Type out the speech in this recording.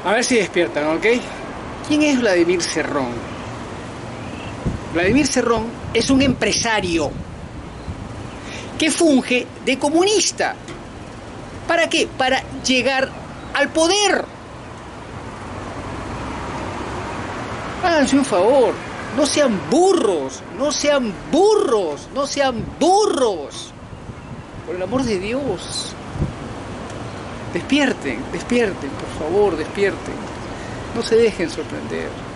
A ver si despiertan, ¿ok? ¿Quién es Vladimir Cerrón? Vladimir Cerrón es un empresario que funge de comunista. ¿Para qué? Para llegar al poder. Háganse un favor, no sean burros, no sean burros, no sean burros. Por el amor de Dios. Despierten, despierten, por favor, despierten. No se dejen sorprender.